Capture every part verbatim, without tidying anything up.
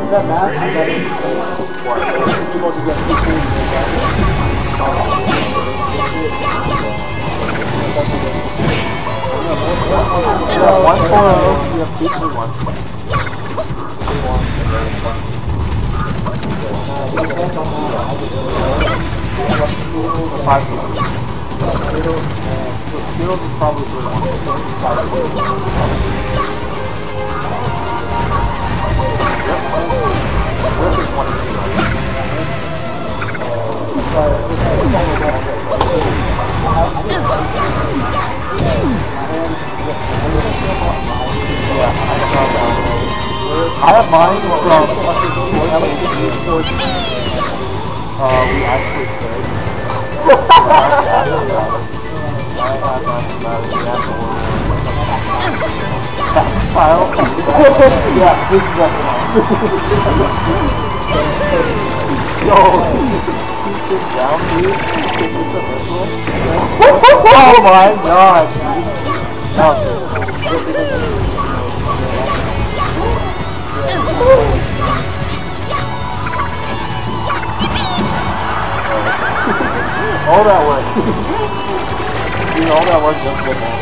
Is that math? Is that what? You're supposed to get two things. One four oh, you have two three one. Five one. Skills is probably three one. Whip is one zero. I have mine from uh, we actually played. Kyle? Yeah, this is what Yo, sit down, dude. Oh my god, dude. No, all that work. Dude, all that work just good man.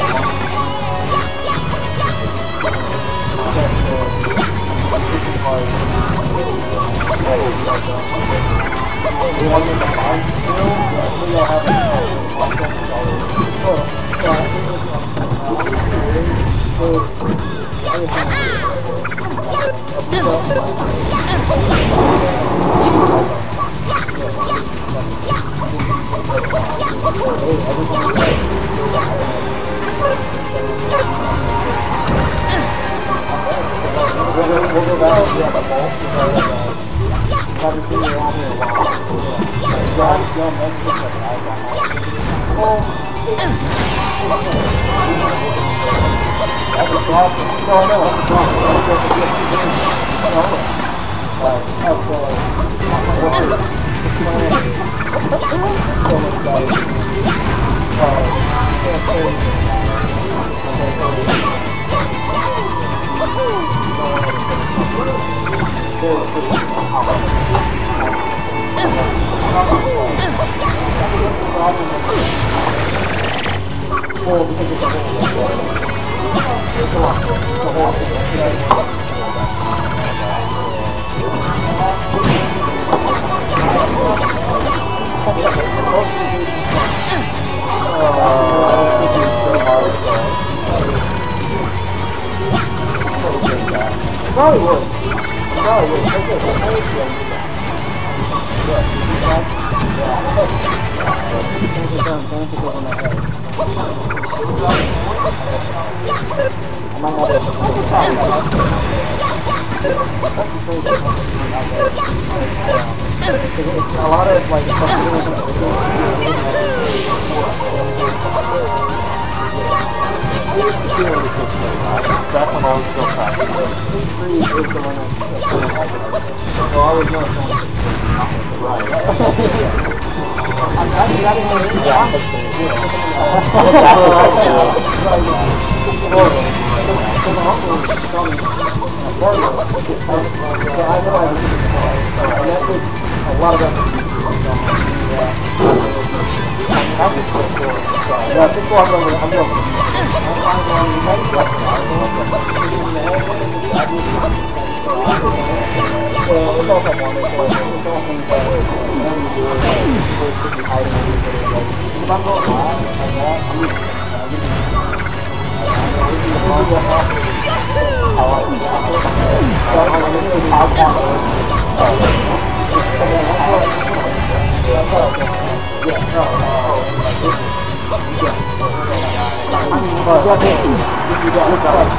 We'll go back to the ball. Haven't seen you around here in a while. Grab gun, that's just like eyes on my That's a problem. No, I know, that's a problem. No, uh, that's uh, not my work. So much better. Uh, can't say. Probably would. Probably would. That's it. That's it. Yeah. I might not be able to do a lot of like that's when I was still practicing. Six three is the one that's so I was going to right. I'm not even going to do a lot of effort. Yeah, six four, I'm going. I'm going. Well, it's all from one. It's all things that when you do it, it's pretty hiding and you put it like, if I'm going live like that, I'm just, I'm just, I'm just, how I do that. So I'm going to do a top one. Just come in, I'm going to yeah, no, no, yeah. I mean, but go ahead. You got look up.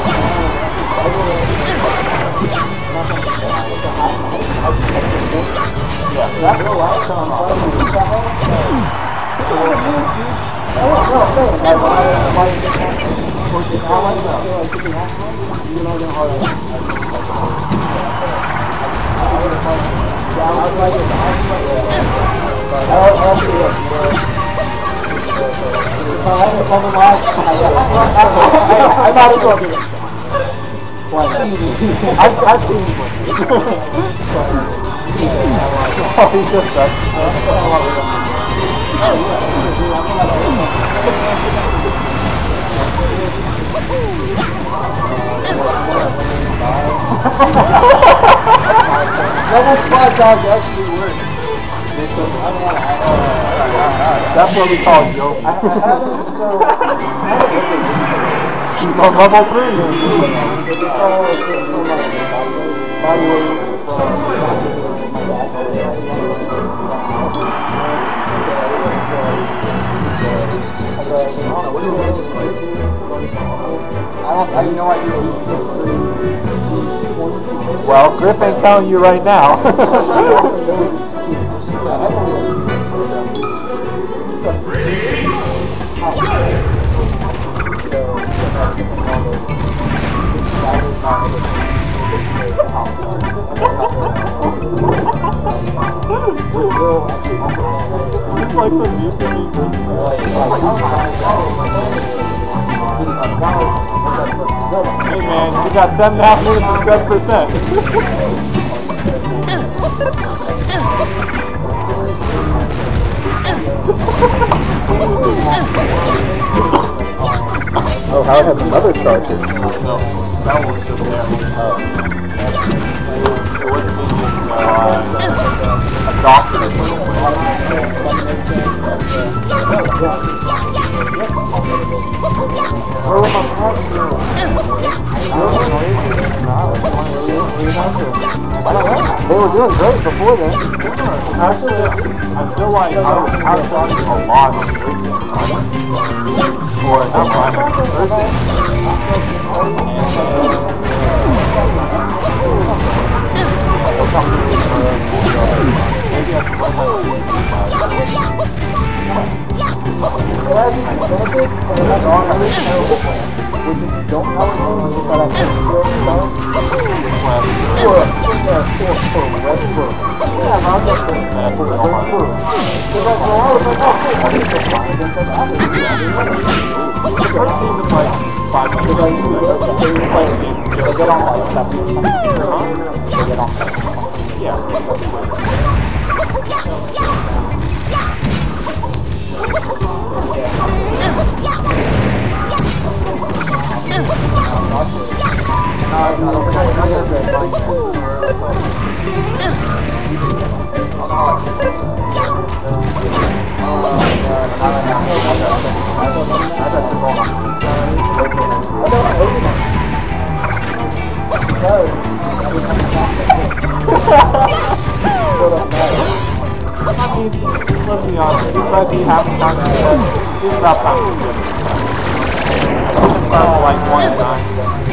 Yeah, that's a lot of time. No, I'm saying, like, why you just have to how much I feel like you can have one, you know, they're hard. Yeah, I would like it. I would like it. I have a problem. I might as well do it. I've, I've seen him. Oh, he's just that. Oh, Level spot dodge actually works. That's what we call it, Joe. He's on level three. I have no idea what he's six three. Well, Griffin's telling you right now. It's like some YouTube video. Hey man, you got seven and a half minutes and seven percent. Oh, Howard has another charger. No, that one's just there. Oh. It was, it wasn't in his, uh, adopted it. Where were my parts now? I don't know. They were doing great before then. Actually, I feel like I was outcharging a lot of business, right? Or not much. Maybe I should put my it has its benefits, and it has all other terrible plans. Which if you don't have one, you gotta have zero stuff. For, for, for, for Westbrook. Yeah, I'm not for Westbrook. Because that's a lot of them. The first team is like five hundred. Because I they get on like seven or something. They get on seven. Yeah. I mean, let's be honest, besides me having time to do it's about time to do it. It's about like one and nine.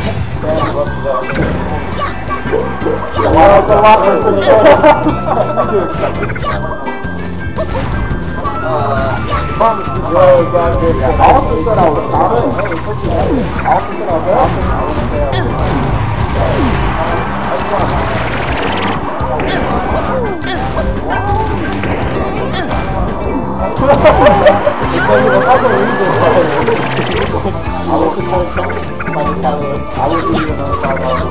Well, it's a lot worse than you I do expect it. I also said I was confident. I also said I was confident. I wouldn't say I was Because of other reasons, I was supposed to by the catalyst. I would give you another five dollars.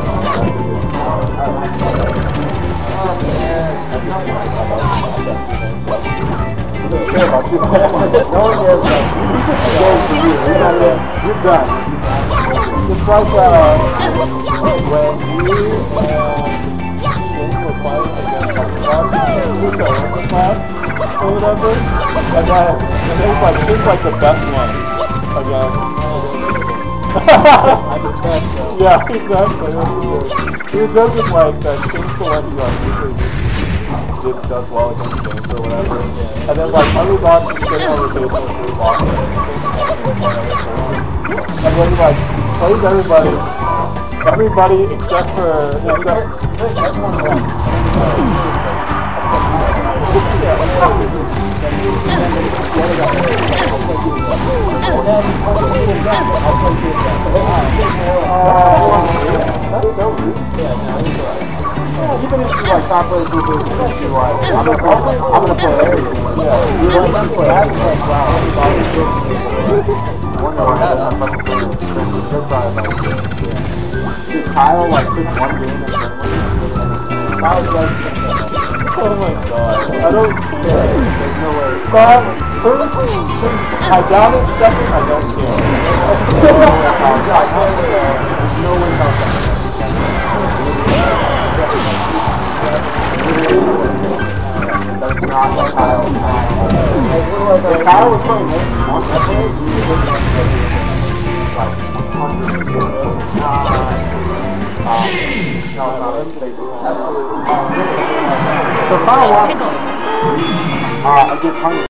So care about you. No one cares about you. You're not there. You're done. It's like uh, when you and Shane were fighting against like Rob class or whatever, and then and it was like Shane's like the best one again. I can test so. Yeah, exactly. He does it like that. Shane's the one who like usually did does well against James or whatever. Yeah. And then like underdog can get over the table with blocks and and then he like plays everybody everybody except for except everyone wins. That's so rude. Yeah, no, he's alright. Yeah, even if you like top players who do it, you're like, I'm gonna play, I'm gonna play areas. Yeah, you like that's what happens. Like, wow, everybody's good. I wonder why that's not fucking good. They're probably like, yeah. Kyle like took one game and Kyle does oh my god. I don't care. There's no way. But first, since I got it second, I don't care. There's no way Kyle. There's no way Kyle. That's not what Kyle was. If Kyle was playing this one episode, we would look at it like one hundred percent. Um, no, no, absolutely. So Kyle won uh, against Hunter.